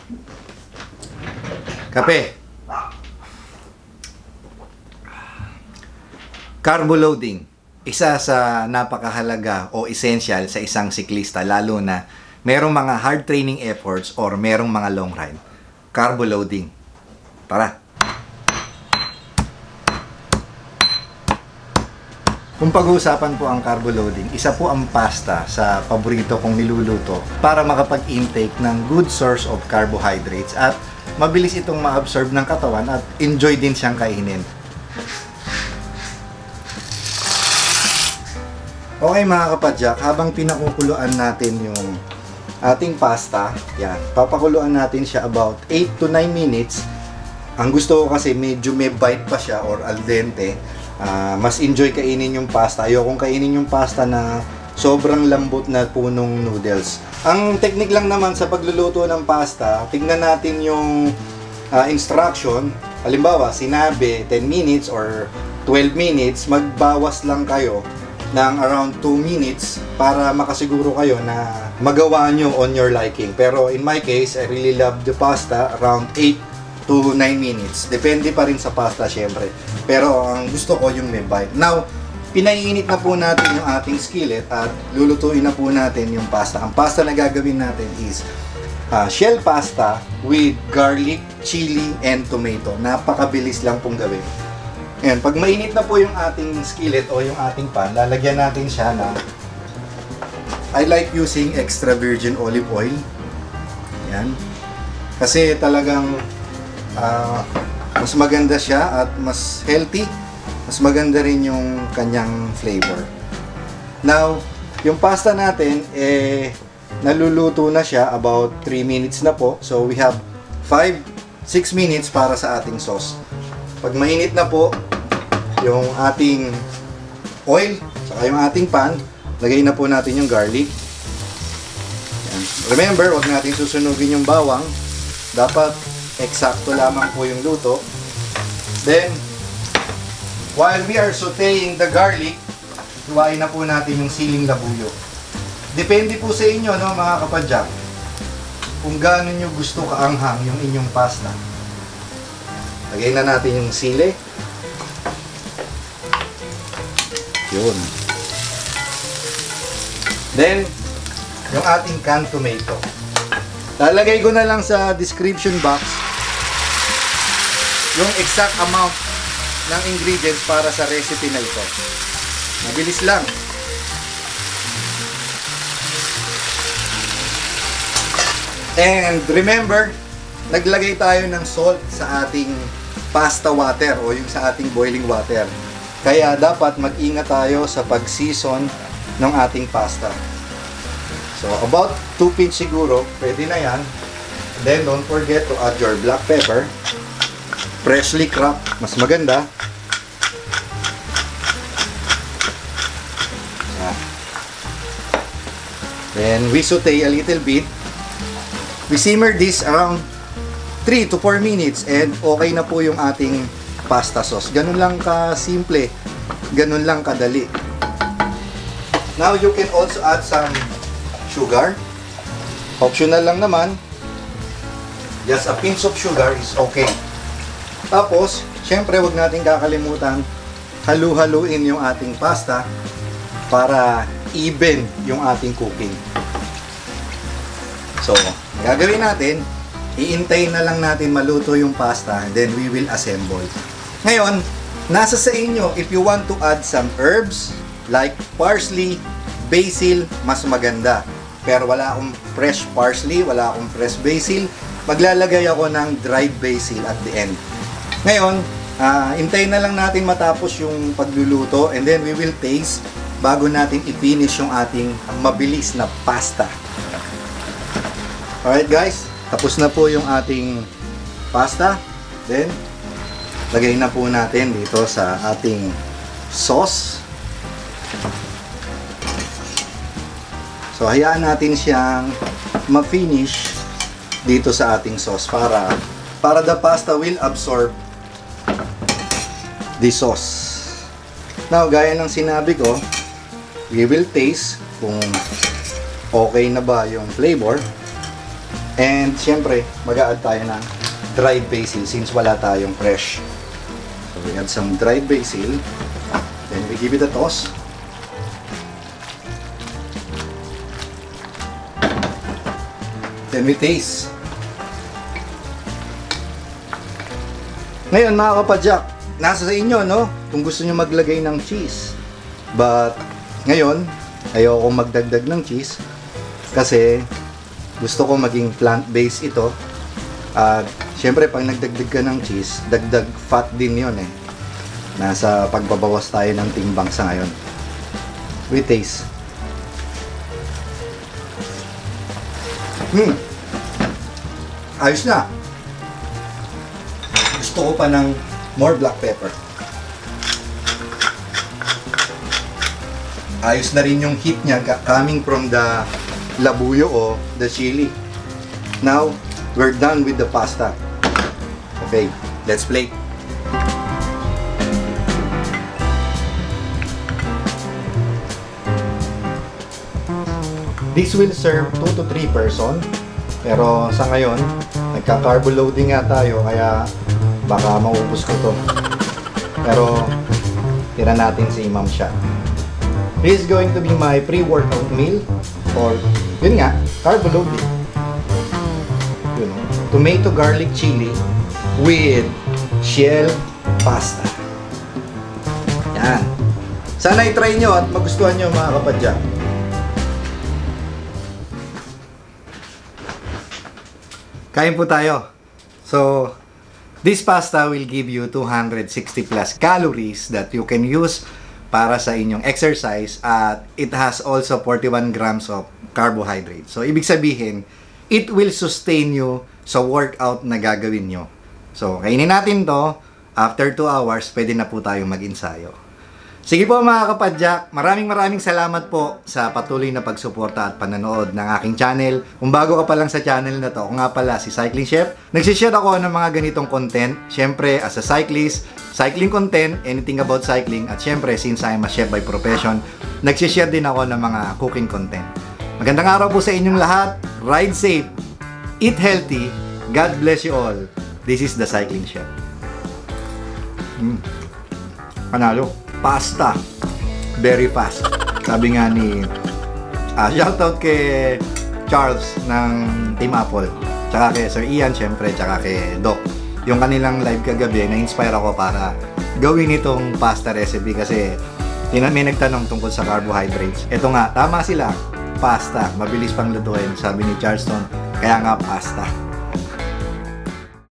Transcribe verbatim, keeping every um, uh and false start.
Kape. Carbo loading. Isa sa napakahalaga o essential sa isang siklista, lalo na merong mga hard training efforts or merong mga long ride. Carbo loading. Tara. Kung pag-uusapan po ang carbo loading, isa po ang pasta sa paborito kong niluluto para makapag-intake ng good source of carbohydrates at mabilis itong ma-absorb ng katawan at enjoy din siyang kainin. Okay mga kapadyak, habang pinakukuluan natin yung ating pasta, yan, papakuluan natin siya about eight to nine minutes. Ang gusto ko kasi medyo may bite pa siya or al dente. Uh, mas enjoy kainin yung pasta. Ayokong kainin yung pasta na sobrang lambot na punong noodles. Ang technique lang naman sa pagluluto ng pasta, tignan natin yung uh, instruction. Halimbawa, sinabi ten minutes or twelve minutes, magbawas lang kayo ng around two minutes para makasiguro kayo na magawa nyo on your liking. Pero in my case, I really love the pasta around eight to nine minutes. Depende pa rin sa pasta syempre. Pero ang gusto ko yung may bite. Now, pinaiinit na po natin yung ating skillet at lulutuin na po natin yung pasta. Ang pasta na gagawin natin is uh, shell pasta with garlic, chili, and tomato. Napakabilis lang pong gawin. Ayan, pag mainit na po yung ating skillet o yung ating pan, lalagyan natin siya na I like using extra virgin olive oil. Ayan. Kasi talagang uh, mas maganda siya at mas healthy. Mas maganda rin yung kanyang flavor. Now, yung pasta natin, eh, naluluto na siya about three minutes na po. So, we have five to six minutes para sa ating sauce. Pag mainit na po yung ating oil, saka yung ating pan, lagay na po natin yung garlic. Yan. Remember, wag natin susunugin yung bawang. Dapat eksakto lamang po yung luto. Then, while we are sauteing the garlic, hiwain na po natin yung siling labuyo. Depende po sa inyo, no, mga kapadyak, kung gaano nyo gusto kaanghang yung inyong pasta. Lagay na natin yung sili. Yun. Then, yung ating canned tomato. Lalagay ko na lang sa description box yung exact amount ng ingredients para sa recipe na ito. Mabilis lang. And remember, naglagay tayo ng salt sa ating pasta water o yung sa ating boiling water. Kaya dapat mag-ingat tayo sa pag-season ng ating pasta. So about two pinch siguro, pwede na yan. Then don't forget to add your black pepper. Freshly cracked, mas maganda. Then we saute a little bit. We simmer this around three to four minutes and okay na po yung ating pasta sauce. Ganun lang ka-simple. Ganun lang kadali. Now you can also add some sugar. Optional lang naman. Just a pinch of sugar is okay. Tapos, syempre wag natin kakalimutan halu-haluin yung ating pasta para even yung ating cooking. So, gagawin natin, iintayin na lang natin maluto yung pasta and then we will assemble. Ngayon, nasa sa inyo if you want to add some herbs like parsley, basil, mas maganda. Pero wala akong fresh parsley, wala akong fresh basil. Maglalagay ako ng dried basil at the end. Ngayon, uh, intayin na lang natin matapos yung pagluluto and then we will taste bago natin i-finish yung ating mabilis na pasta. Alright guys, tapos na po yung ating pasta. Then, lagay na po natin dito sa ating sauce. So, hayaan natin siyang ma-finish dito sa ating sauce para para the pasta will absorb the sauce. Now, gaya ng sinabi ko, we will taste kung okay na ba yung flavor. And syempre, mag-a-add tayo ng dried basil since wala tayong fresh. So we add some dried basil. Then we give it a toss. Then we taste. Ngayon mga kapadyak, nasa sa inyo, no? Kung gusto nyo maglagay ng cheese. But ngayon, ayoko magdagdag ng cheese kasi gusto ko maging plant-based ito. At syempre pag nagdagdag ka ng cheese, dagdag fat din yon eh. Nasa pagbabawas tayo ng timbang sa ngayon. We taste. Hmm. Ayos na. Gusto ko pa ng more black pepper. Ayos na rin yung heat niya coming from the labuyo o the chili. Now, we're done with the pasta. Okay, let's plate. This will serve two to three person. Pero sa ngayon, nagka-carbo loading nga tayo kaya baka maubos ko to. Pero tira natin si Ma'am siya. This is going to be my pre-workout meal or yun nga, carbo loading. You know, tomato garlic chili with shell pasta. Yan. Sana i-try nyo at magustuhan nyo mga kapadyak. Kain po tayo. So, this pasta will give you two hundred sixty plus calories that you can use para sa inyong exercise at it has also forty-one grams of carbohydrates. So, ibig sabihin, it will sustain you sa workout na gagawin nyo. So, kainin natin to. After two hours, pwede na po tayo mag-ensayo. Sige po mga kapadyak, maraming maraming salamat po sa patuloy na pagsuporta at panonood ng aking channel. Kung bago ka pa lang sa channel na to, ako nga pala si Cycling Chef. Nagsishare ako ng mga ganitong content. Syempre, as a cyclist, cycling content, anything about cycling. At syempre, since I'm a chef by profession, nagsishare din ako ng mga cooking content. Magandang araw po sa inyong lahat. Ride safe, eat healthy, God bless you all. This is the Cycling Chef. Mm. Panalo. Pasta. Very fast. Sabi nga ni uh, shoutout kay Charles ng Team Apple. Tsaka kay Sir Ian, syempre, tsaka kay Doc. Yung kanilang live kagabi, na-inspire ako para gawin itong pasta recipe kasi may nagtanong tungkol sa carbohydrates. Ito nga, tama sila. Pasta. Mabilis pang lutuin. Sabi ni Charleston, kaya nga pasta.